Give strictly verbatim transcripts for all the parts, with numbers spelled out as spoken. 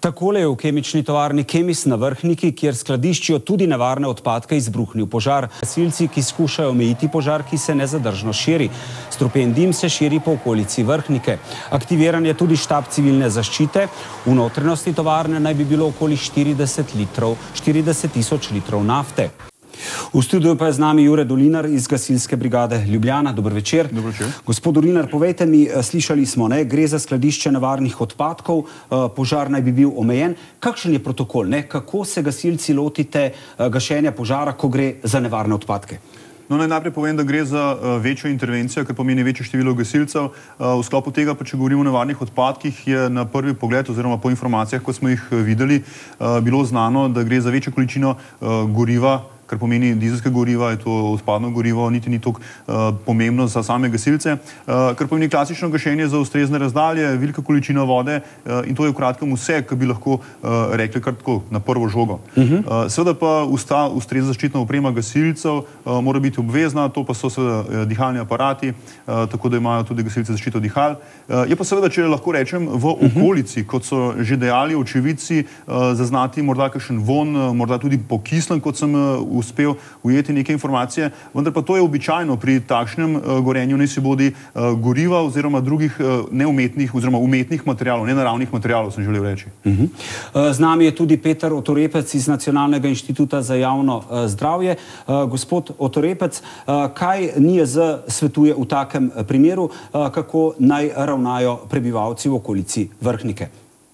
Takole je v kemični tovarni Kemis na Vrhniki, kjer skladiščijo tudi nevarne odpadke, izbruhnil požar. Gasilci, ki skušajo omejiti požar, ki se nezadržno širi. Strupen dim se širi po okolici Vrhnike. Aktiviran je tudi štab civilne zaščite. V notranjosti tovarne naj bi bilo okoli štirideset litrov, štirideset tisoč litrov nafte. V studiu pa je z nami Jure Dolinar iz Gasilske brigade Ljubljana. Dober večer. Dober večer. Gospod Dolinar, povejte mi, slišali smo, ne, gre za skladišče nevarnih odpadkov, požar naj bi bil omejen. Kakšen je protokol, ne? Kako se gasilci lotite gašenja požara, ko gre za nevarne odpadke? No, naj najprej povem, da gre za uh, večjo intervencijo, kar pomeni večje število gasilcev. Uh, v sklopu tega, pa če govorimo o nevarnih odpadkih, je na prvi pogled oziroma po informacijah, ko smo jih videli, uh, bilo znano, da gre za večjo količino uh, goriva, kar pomeni dizelska goriva, je to odpadno gorivo, niti ni toliko uh, pomembno za same gasilce, uh, kar pomeni klasično gašenje za ustrezne razdalje, velika količina vode uh, in to je v kratkem vse, kar bi lahko uh, rekli kar tako na prvo žogo. Uh -huh. uh, seveda pa usta, ustrezna zaščitna oprema gasilcev uh, mora biti obvezna, to pa so seveda uh, dihalni aparati, uh, tako da imajo tudi gasilci zaščito dihal. Uh, je pa seveda, če lahko rečem, v okolici, kot so že dejali očividci, uh, zaznati morda kakšen von, uh, morda tudi pokislen, kot sem uh, uspel ujeti neke informacije, vendar pa to je običajno pri takšnem uh, gorenju, ne si bodi uh, goriva oziroma drugih uh, neumetnih oziroma umetnih materialov, nenaravnih materialov, sem želel reči. Uh -huh. uh, z nami je tudi Peter Otorepec iz Nacionalnega inštituta za javno uh, zdravje. Uh, gospod Otorepec, uh, kaj N I E Z svetuje v takem primeru, uh, kako naj ravnajo prebivalci v okolici Vrhnike?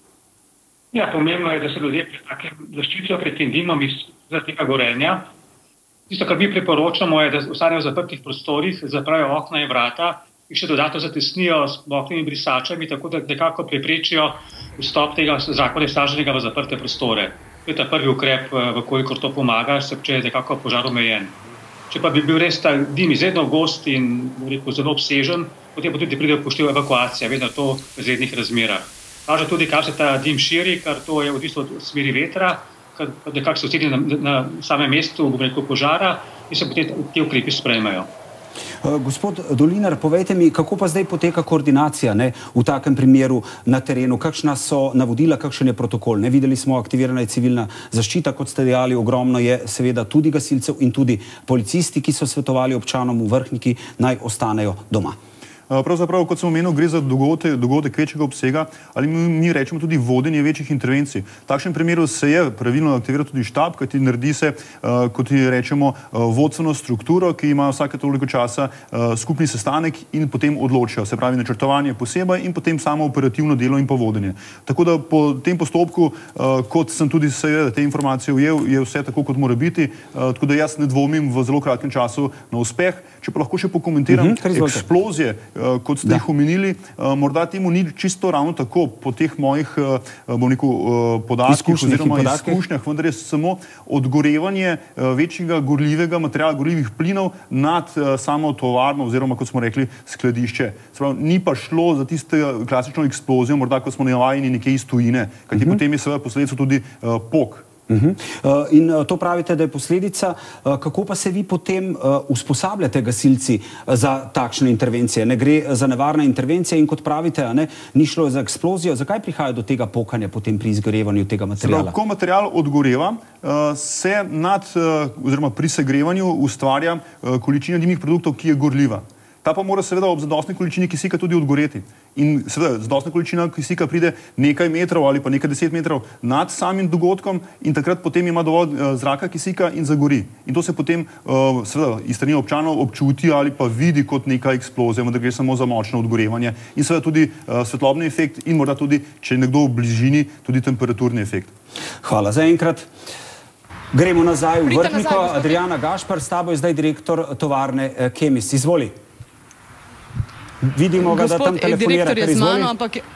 Ja, pomembno je, da se ljudje zaščitijo pred tem dimom iz tega gorenja. Tisto, kar mi priporočamo, je, da ostanejo v zaprtih prostorih, zapravijo okna in vrata in še dodatno zatesnijo s oknimi brisačami, tako da nekako preprečijo vstop tega zraka onesnaženega v zaprte prostore. To je ta prvi ukrep, vkolikor to pomaga, se če je nekako požar omejen. Če pa bi bil res ta dim izredno gost in rekel, zelo obsežen, potem pa tudi pride upoštev evakuacija, vedno to v izrednih razmerah. Kaže tudi, kar se ta dim širi, kar to je odvisno od smeri vetra, nekako se oceni na, na samem mestu, bom rekel, požara in se potem te ukrepi sprejmejo. Uh, gospod Dolinar, povejte mi, kako pa zdaj poteka koordinacija, ne, v takem primeru na terenu? Kakšna so navodila, kakšen je protokol? Ne, videli smo, aktivirana je civilna zaščita, kot ste dejali, ogromno je seveda tudi gasilcev in tudi policisti, ki so svetovali občanom v Vrhniki, naj ostanejo doma. Pravzaprav, kot sem omenil, gre za dogodek, dogodek večjega obsega ali mi rečemo tudi vodenje večjih intervencij. V takšnem primeru se je pravilno aktiviral tudi štab, kajti naredi se, kot rečemo, vodstveno strukturo, ki ima vsake toliko časa skupni sestanek in potem odločajo, se pravi načrtovanje posebej in potem samo operativno delo in pa vodenje. Tako da po tem postopku, kot sem tudi seveda te informacije ujel, je vse tako, kot mora biti, tako da jaz ne dvomim v zelo kratkem času na uspeh. Če pa lahko še pokomentiram uh -huh, eksplozije, kot ste da. jih omenili, morda temu ni čisto ravno tako po teh mojih, bom rekel, podatkih oziroma izkušnjah, vendar je samo odgorevanje večjega gorljivega materiala, gorljivih plinov nad samo tovarno oziroma, kot smo rekli, skladišče. Sprav, ni pa šlo za tiste klasično eksplozijo, morda kot smo navajeni nekje iz tujine, kajti uh -huh. potem je seveda posledica tudi uh, pok. Uh -huh. uh, in uh, to pravite, da je posledica. Uh, kako pa se vi potem uh, usposabljate gasilci uh, za takšne intervencije? Ne gre za nevarne intervencije in kot pravite, a ne, ni šlo za eksplozijo. Zakaj prihaja do tega pokanja potem pri izgorevanju tega materiala? Ko material odgoreva, uh, se nad, uh, oziroma pri segrevanju ustvarja uh, količina dimnih produktov, ki je gorljiva. Ta pa mora seveda ob zadostni količini kisika tudi odgoreti. In seveda zadostna količina kisika pride nekaj metrov ali pa nekaj deset metrov nad samim dogodkom in takrat potem ima dovolj uh, zraka kisika in zagori. In to se potem uh, seveda iz strani občanov občuti ali pa vidi kot neka eksplozija, vendar gre samo za močno odgorevanje. In seveda tudi uh, svetlobni efekt in morda tudi, če je nekdo v bližini, tudi temperaturni efekt. Hvala za enkrat. Gremo nazaj v Vrhniko. Adriana Gašpar, s tabo je zdaj direktor tovarne uh, Kemis. Izvoli. Vidimo ga, da tam telefonira, kar izvoli.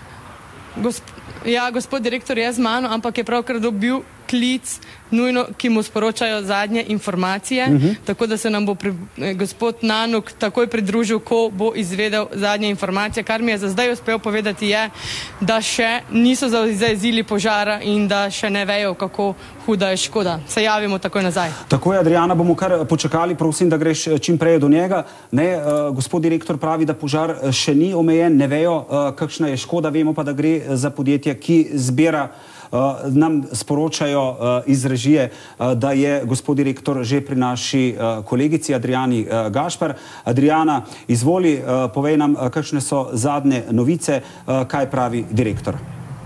Ja, gospod direktor je z mano, ampak je pravkar dobil klic, nujno, ki mu sporočajo zadnje informacije, uh -huh. tako da se nam bo pri, gospod Nanuk takoj pridružil, ko bo izvedel zadnje informacije. Kar mi je za zdaj uspel povedati je, da še niso zajezili požara in da še ne vejo, kako huda je škoda. Se javimo takoj nazaj. Tako je, Adriana, bomo kar počakali, prosim, da greš čim prej do njega. Ne, uh, gospod direktor pravi, da požar še ni omejen, ne vejo, uh, kakšna je škoda, vemo pa, da gre za podjetje, ki zbira Nam sporočajo iz režije, da je gospod direktor že pri naši kolegici Adriani Gašper. Adriana, izvoli, povej nam, kakšne so zadnje novice, kaj pravi direktor.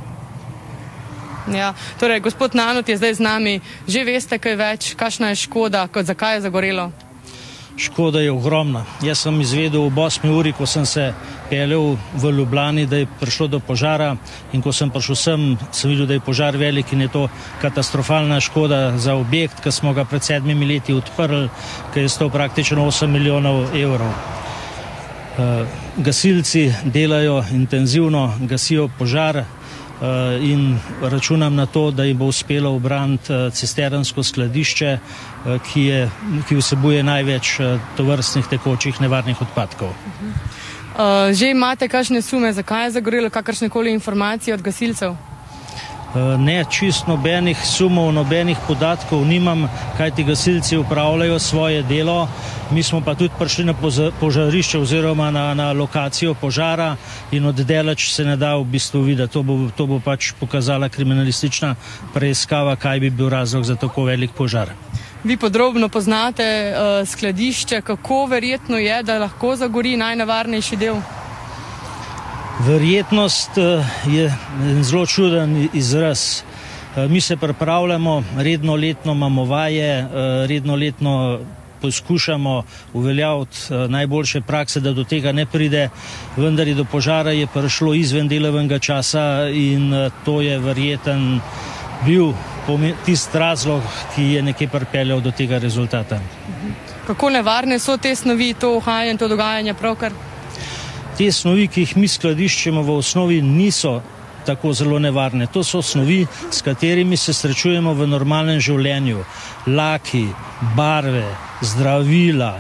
Ja, torej, gospod Nanut je zdaj z nami. Že veste kaj več, kakšna je škoda, zakaj je zagorelo? Škoda je ogromna. Jaz sem izvedel ob osmi uri, ko sem se peljal v Ljubljani, da je prišlo do požara, in ko sem prišel sem, sem videl, da je požar velik in je to katastrofalna škoda za objekt, ki smo ga pred sedmimi leti odprli, ki je stal praktično osem milijonov evrov. Gasilci delajo intenzivno, gasijo požar in računam na to, da jim bo uspelo ubraniti cisternsko skladišče, ki, je, ki vsebuje največ tovrstnih tekočih nevarnih odpadkov. Že imate kakšne sume, zakaj je zagorelo, kakršnekoli informacije od gasilcev? Ne, čist nobenih sumov, nobenih podatkov nimam, kajti gasilci upravljajo svoje delo. Mi smo pa tudi prišli na požarišče oziroma na, na lokacijo požara in oddaleč se ne da v bistvu videti. To bo, to bo pač pokazala kriminalistična preiskava, kaj bi bil razlog za tako velik požar. Vi podrobno poznate uh, skladišče, kako verjetno je, da lahko zagori najnevarnejši del? Verjetnost je zelo čuden izraz. Mi se pripravljamo, redno letno imamo vaje, redno letno poskušamo uveljaviti najboljše prakse, da do tega ne pride, vendar je do požara je prišlo izven delovnega časa in to je verjeten bil tisti razlog, ki je nekje pripeljal do tega rezultata. Kako nevarne so te snovi, to uhajanje, to dogajanje pravkar? Te snovi, ki jih mi skladiščimo, v osnovi niso tako zelo nevarne. To so snovi, s katerimi se srečujemo v normalnem življenju. Laki, barve, zdravila,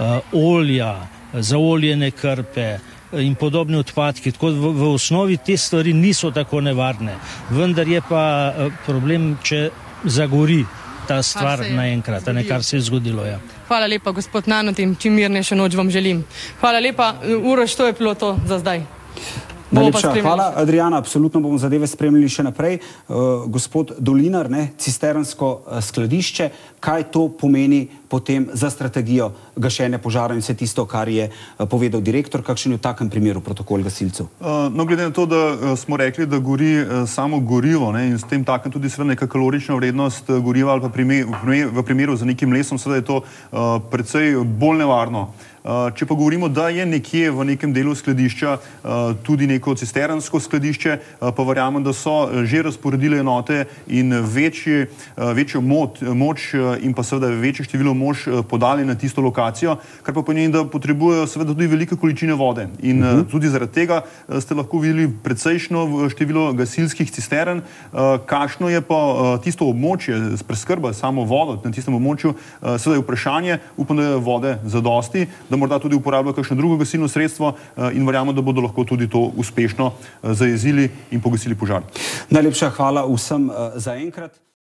olja, zaoljene krpe in podobne odpadki. Tako v, v osnovi te stvari niso tako nevarne. Vendar je pa problem, če zagori ta stvar naenkrat, ne, kar se je zgodilo. Ja. Hvala lepa, gospod Nanut, in čim mirnejšo noč vam želim. Hvala lepa, Uroš, to je bilo to za zdaj. Najlepša hvala, Adriana, absolutno bomo zadeve spremljali še naprej. Uh, gospod Dolinar, ne, cisternsko uh, skladišče, kaj to pomeni potem za strategijo gašenja požara in vse tisto, kar je uh, povedal direktor, kakšen je v takem primeru protokol gasilcev? Uh, no, glede na to, da uh, smo rekli, da gori uh, samo gorivo, ne, in s tem takem tudi seveda neka kalorična vrednost uh, goriva ali pa primer, v, primer, v primeru za nekim lesom, seveda je to uh, precej bolj nevarno. Uh, če pa govorimo, da je nekje v nekem delu skladišča uh, tudi neko cisternsko skladišče, uh, pa verjamem, da so že razporedile enote in večji, uh, večjo moč, moč uh, in pa seveda večje število mož uh, podali na tisto lokacijo, kar pa pomeni, da potrebujejo seveda tudi velike količine vode. In uh, tudi zaradi tega uh, ste lahko videli precejšno število gasilskih cistern. Uh, kakšno je pa uh, tisto območje s preskrba, samo vodo na tistem območju, uh, seveda je vprašanje, upam, da je vode zadosti, da morda tudi uporabljajo kakšno drugo gasilno sredstvo in verjamem, da bodo lahko tudi to uspešno zajezili in pogasili požar. Najlepša hvala vsem za enkrat.